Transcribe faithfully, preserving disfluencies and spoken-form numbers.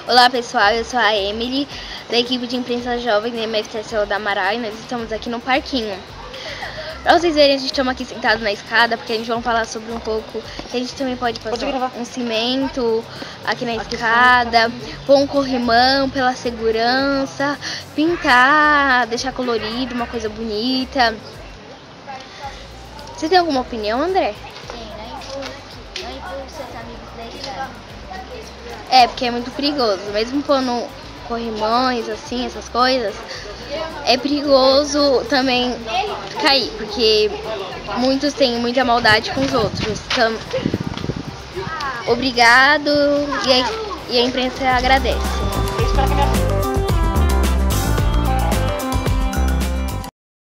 Olá pessoal, eu sou a Emily, da equipe de imprensa jovem da M F T C O da Amaral, e nós estamos aqui no parquinho. Pra vocês verem, a gente estamos aqui sentado na escada, porque a gente vai falar sobre um pouco, que a gente também pode fazer um cimento aqui na escada, pôr um corrimão pela segurança, pintar, deixar colorido, uma coisa bonita. Você tem alguma opinião, André? Sim, não empurra aqui, não empurra os seus amigos da escada. É, porque é muito perigoso, mesmo pondo corrimões, assim, essas coisas, é perigoso também cair, porque muitos têm muita maldade com os outros. Então, obrigado, e a, e a imprensa agradece.